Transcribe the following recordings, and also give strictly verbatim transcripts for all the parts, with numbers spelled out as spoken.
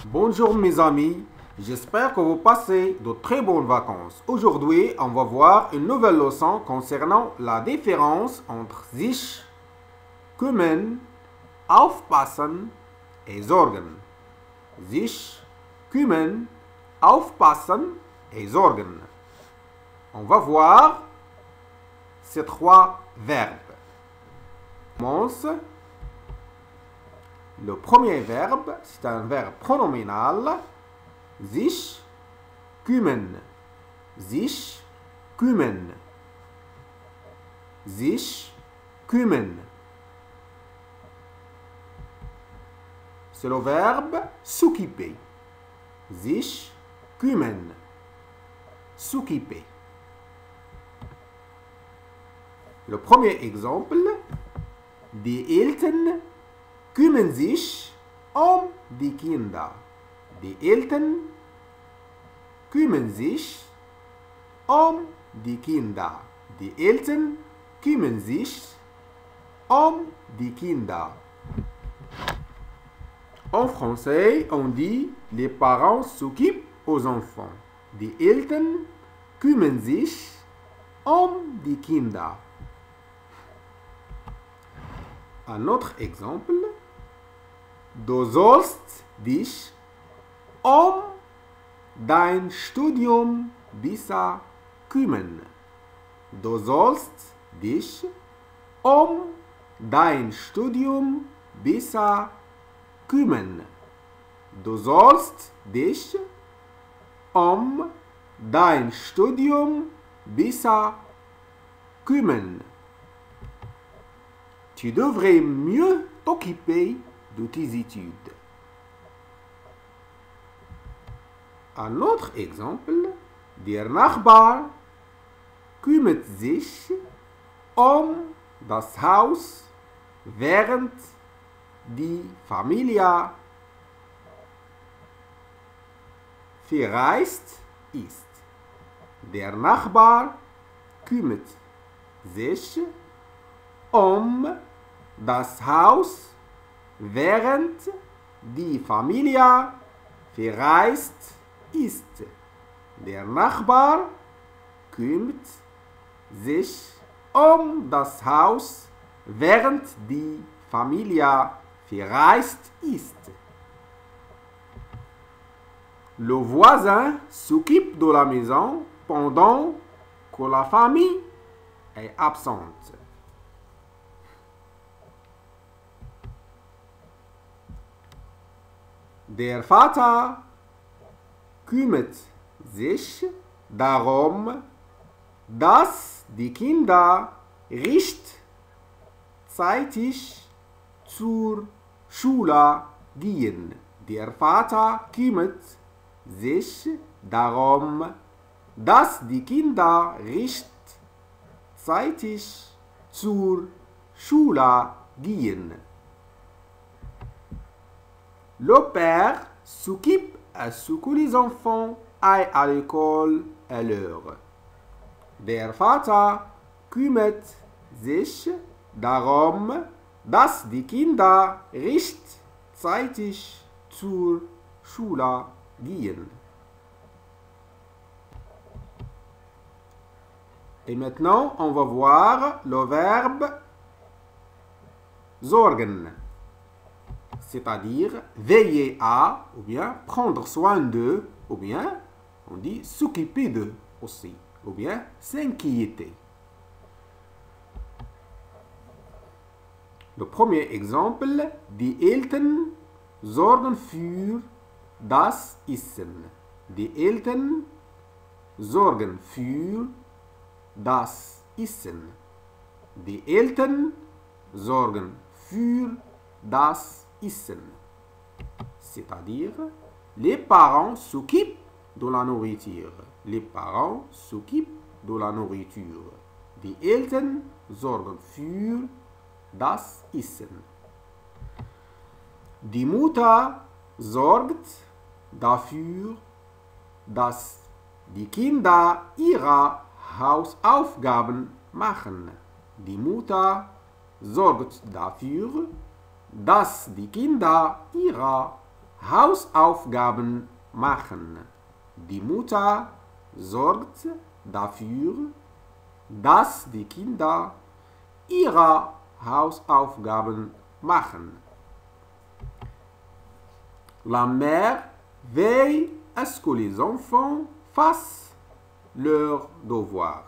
Bonjour mes amis, j'espère que vous passez de très bonnes vacances. Aujourd'hui, on va voir une nouvelle leçon concernant la différence entre sich, kümmern, aufpassen et sorgen. Sich, kümmern, aufpassen et sorgen. On va voir ces trois verbes. On commence. Le premier verbe, c'est un verbe pronominal. Sich, kümmern. Sich, kümmern. Sich, kümmern. C'est le verbe s'occuper. Sich, kümmern. S'occuper. Le premier exemple. Die Eltern kümmern sich um die Kinder. Die Eltern kümmern sich um die Kinder. Die Eltern kümmern sich um die Kinder. En français, on dit les parents s'occupent aux enfants. Die Eltern kümmern sich um die Kinder. Un autre exemple. Du sollst dich um dein Studium besser kümmern. Du sollst dich um dein Studium besser kümmern. Du sollst dich um dein Studium besser kümmern. Tu devrais mieux t'occuper de tes études. Un autre exemple, der Nachbar kümmert sich um das Haus, während die Familie verreist ist. Der Nachbar kümmert sich um das Haus, während die Familie verreist ist. Der Nachbar kümmert sich um das Haus, während die Familie verreist ist. Le voisin s'occupe de la maison pendant que la famille est absente. Der Vater kümmert sich darum, dass die Kinder rechtzeitig zur Schule gehen. Der Vater kümmert sich darum, dass die Kinder rechtzeitig zur Schule gehen. Le père s'occupe à ce que les enfants aillent à l'école à l'heure. Der Vater kümmert sich darum, dass die Kinder rechtzeitig zur Schule gehen. Et maintenant, on va voir le verbe sorgen. C'est-à-dire veiller à, ou bien prendre soin de, ou bien on dit s'occuper de aussi, ou bien s'inquiéter. Le premier exemple, die Eltern sorgen für das Essen. Die Eltern sorgen für das Essen. Die Eltern sorgen für das Essen. C'est-à-dire, les parents s'occupent de la nourriture. Les parents s'occupent de la nourriture. Die Eltern sorgen für das Essen. Die Mutter sorgt dafür, dass die Kinder ihre Hausaufgaben machen. Die Mutter sorgt dafür, dass die Kinder ihre Hausaufgaben machen. Die Mutter sorgt dafür, dass die Kinder ihre Hausaufgaben machen. La mère veille à ce que les enfants fassent leurs devoirs.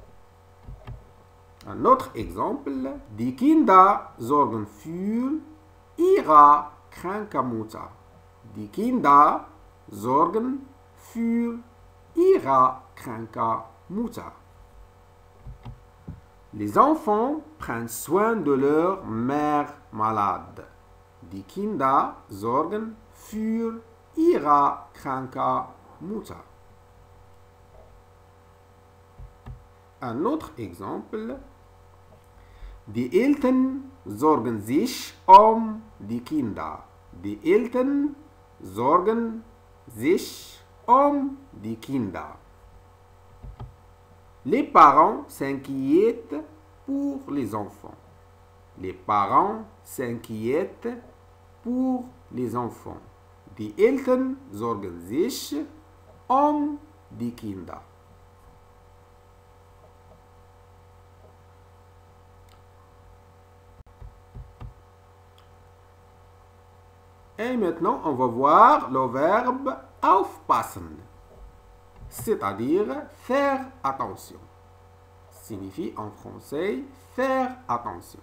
Un autre exemple, die Kinder sorgen für ihre kranke Mutter. Die Kinder sorgen für ihre kranke Mutter. Les enfants prennent soin de leur mère malade. Die Kinder sorgen für ihre kranke Mutter. Un autre exemple. Die Eltern sorgen sich um die Kinder. Die Eltern sorgen sich um die Kinder. Les parents s'inquiètent pour les enfants. Les parents s'inquiètent pour les enfants. Die Eltern sorgen sich um die Kinder. Et maintenant, on va voir le verbe aufpassen, c'est-à-dire faire attention. Signifie en français faire attention.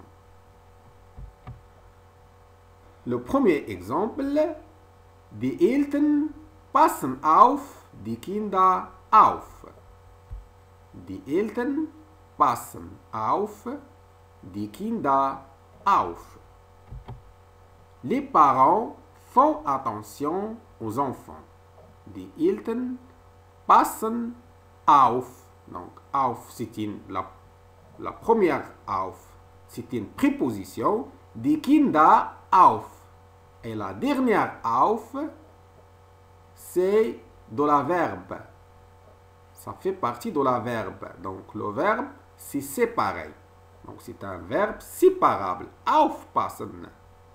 Le premier exemple, die Eltern passen auf die Kinder auf. Die Eltern passen auf die Kinder auf. Les parents font attention aux enfants. Die Eltern passen auf. Donc, auf, c'est une, la, la première auf, c'est une préposition. Die Kinder auf. Et la dernière auf, c'est de la verbe. Ça fait partie de la verbe. Donc, le verbe, c'est séparé. Donc, c'est un verbe séparable. Aufpassen.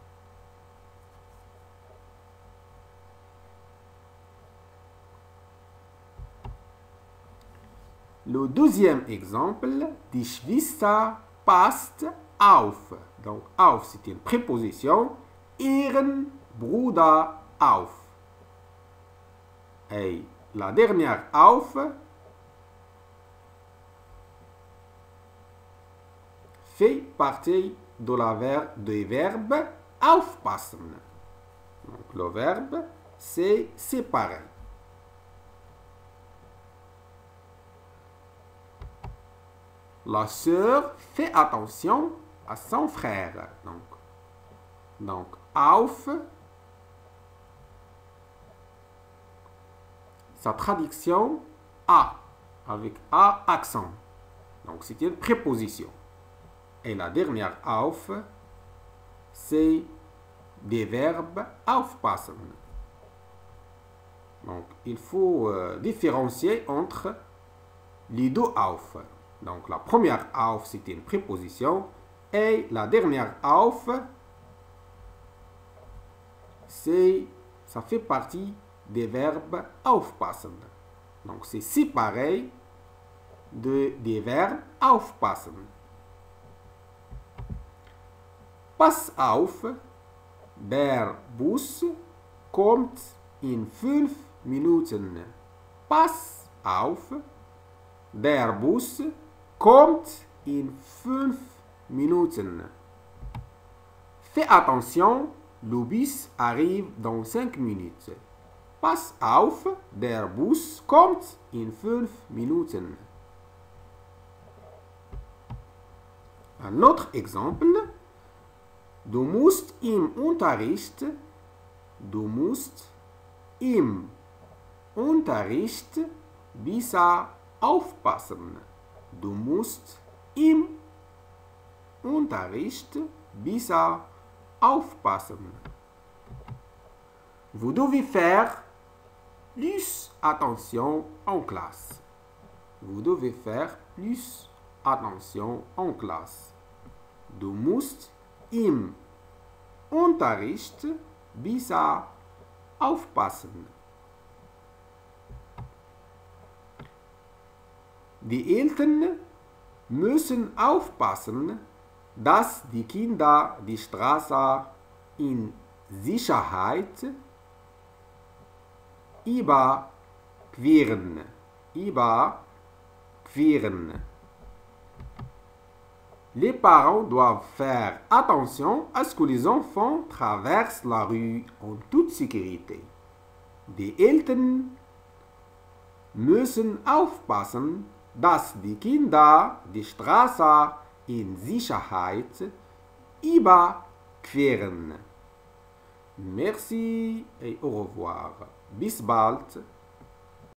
Le deuxième exemple, die Schwester passt auf. Donc, auf, c'est une préposition. Ihren Bruder auf. Et la dernière auf fait partie de la ver du verbe aufpassen. Donc, le verbe, c'est séparé. La sœur fait attention à son frère. Donc, donc auf, sa traduction à, avec A accent. Donc, c'est une préposition. Et la dernière auf, c'est des verbes aufpassen. Donc, il faut euh, différencier entre les deux auf. Donc, la première auf, c'est une préposition. Et la dernière auf, c'est, ça fait partie des verbes aufpassen. Donc, c'est séparé de, des verbes aufpassen. Pass auf, der Bus kommt in fünf Minuten. Pass auf, der Bus kommt in fünf Minuten. Fais attention, le bus arrive dans cinq minutes. Pass auf, der Bus kommt in fünf Minuten. Un autre exemple. Du musst im Unterricht, du musst im Unterricht besser aufpassen. Du musst im Unterricht besser aufpassen. Vous devez faire plus attention en classe. Vous devez faire plus attention en classe. Du musst im Unterricht besser aufpassen. Die Eltern müssen aufpassen, dass die Kinder die Straße in Sicherheit überqueren. Überqueren. Les parents doivent faire attention à ce que les enfants traversent la rue en toute sécurité. Die Eltern müssen aufpassen, dass die Kinder die Straße in Sicherheit überqueren. Merci et au revoir. Bis bald.